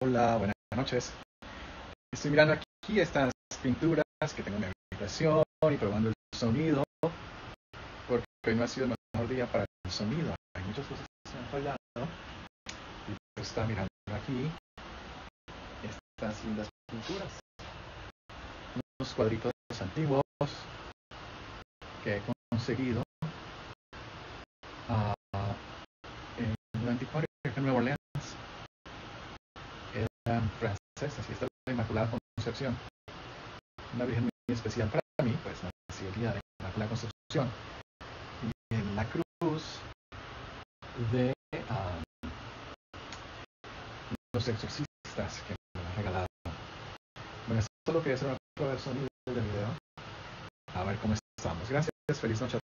Hola, buenas noches. Estoy mirando aquí estas pinturas que tengo en mi habitación y probando el sonido, porque hoy no ha sido el mejor día para el sonido. Hay muchas cosas que se han fallado. Y pues está mirando aquí estas lindas pinturas. Unos cuadritos antiguos que he conseguido en un anticuario en Nueva Orleans. Eran francesas y esta es la Inmaculada Concepción. Una virgen muy especial para mí, pues nació el día de la Inmaculada Concepción. Y en la cruz de los exorcistas que me han regalado. Bueno, solo quería hacer una prueba de sonido del video. A ver cómo estamos. Gracias, feliz noche.